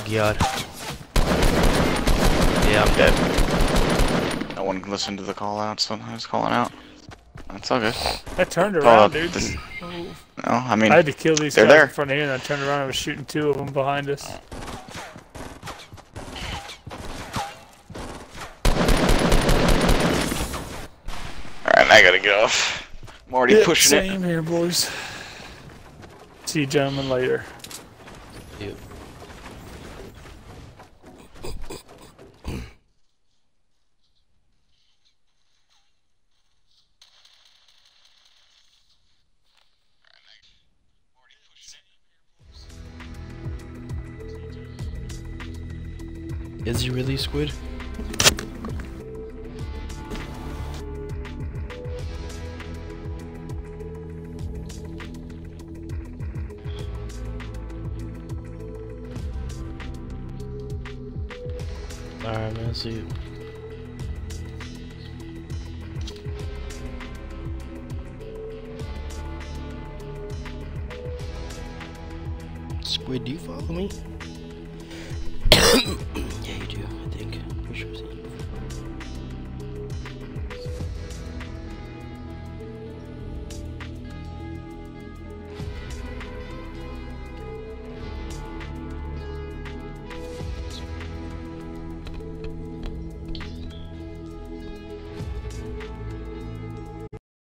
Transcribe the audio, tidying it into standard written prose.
Oh god. Yeah, I'm dead. No one can listen to the call out, so I was calling out. That's all good. I turned around, dude. No, I mean, I had to kill these they're guys there. in front of here, and I turned around and was shooting 2 of them behind us. Alright, I gotta go. I'm already pushing it. Same here, boys. See you gentlemen later. Yep. Is he really, Squid? Alright, man, see you. Squid, do you follow me? Yeah, you do, I think. Pretty sure I've seen you.